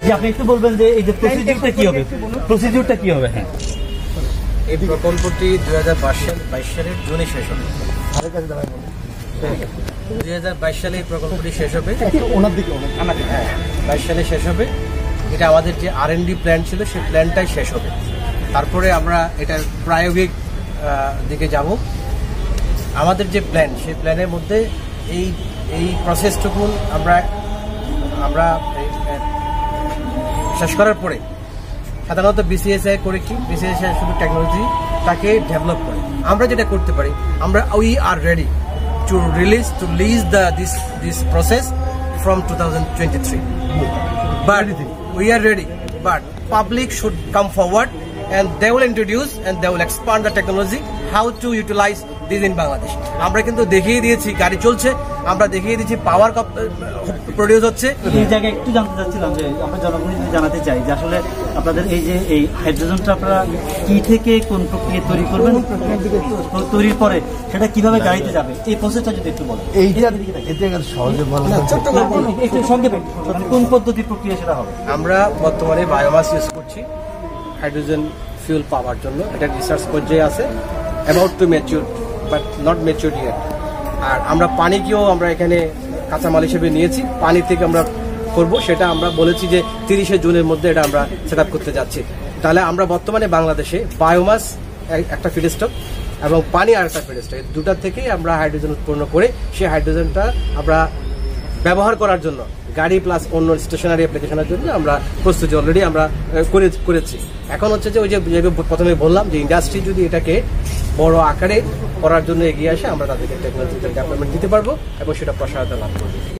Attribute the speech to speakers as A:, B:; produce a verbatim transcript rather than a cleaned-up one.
A: যে আপনি একটু বলবেন যে এই যে প্রসিডিউরটা কি হবে, প্রসিডিউরটা কি হবে? হ্যাঁ,
B: এই প্রকল্পটি দুই হাজার বাইশ সালের জুনে শেষ হবে। দুই হাজার বাইশ সালে এই প্রকল্পটি শেষ হবে,
A: ওনার দিকে
B: হ্যাঁ বাইশ সালে শেষ হবে। এটা আমাদের যে আর এন ডি প্ল্যান ছিল সেই প্ল্যানটাই শেষ হবে। তারপরে আমরা এটার প্রায়োগিক দিকে যাব। আমাদের যে প্ল্যান সেই প্ল্যানের মধ্যে এই এই প্রসেসটুকু আমরা আমরা শেষ করার পরে সাধারণত বিসিএসআই করে কি বিসিএসআই শুধু টেকনোলজিটাকে ডেভেলপ করে। আমরা যেটা করতে পারি, আমরা we are ready to release to lease the this this process from twenty twenty-three. But we are ready. But public should come forward and they will introduce and they will expand the technology how to utilize this in Bangladesh. আমরা কিন্তু দেখিয়ে দিয়েছি গাড়ি চলছে, আমরা দেখিয়ে দিয়েছি পাওয়ার produce হচ্ছে।
A: এই জায়গায় একটু জানতে চাচ্ছিলাম যে আমরা জনগণকে জানাতে চাই যে আসলে আপনাদের এই যে এই হাইড্রোজেনটা আপনারা কি থেকে কোন প্রক্রিয়া তৈরি করবেন, তৈরির পরে সেটা কিভাবে গাড়িতে যাবে, এই প্রসেসটা যদি একটু বলেন।
C: এইটা সহজে বলা
A: একটু সংক্ষেপে কোন পদ্ধতির প্রক্রিয়া সেটা হবে?
B: আমরা বর্তমানে বায়োমাস ইউজ করছি হাইড্রোজেন ফিউল পাওয়ার জন্য। এটা রিসার্চ পর্যায়ে আছে, about to mature but not mature yet. আর আমরা পানিকেও আমরা এখানে কাঁচামাল হিসেবে নিয়েছি, পানি থেকে আমরা করব। সেটা আমরা বলেছি যে তিরিশে জুনের মধ্যে এটা আমরা সেট আপ করতে যাচ্ছি। তাহলে আমরা বর্তমানে বাংলাদেশে বায়োমাস একটা ফিডস্টক এবং পানি আর একটা ফিডস্টক, দুটার থেকেই আমরা হাইড্রোজেন উৎপন্ন করে সেই হাইড্রোজেনটা আমরা ব্যবহার করার জন্য গাড়ি প্লাস অন্য স্টেশনারি অ্যাপ্লিকেশনের জন্য আমরা প্রস্তুতি অলরেডি আমরা করেছি। এখন হচ্ছে যে ওই যে প্রথমে বললাম যে ইন্ডাস্ট্রি যদি এটাকে বড় আকারে করার জন্য এগিয়ে আসে, আমরা তাদেরকে টেকনোলজিক্যাল ডেভেলপমেন্ট দিতে পারবো এবং সেটা প্রসারতা লাভ করবে।